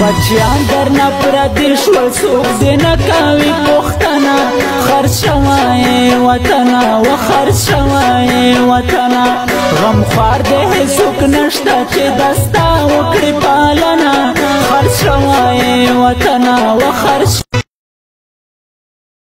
بچیان درنه پردي شول څوک دې نه کوي پوښتنه خرڅ شوی وطنه و خرڅ شوی وطنه غمخوار دې هېڅوک نشته چې دستا وکړي پالنه خرڅ شوی وطنه و خرڅ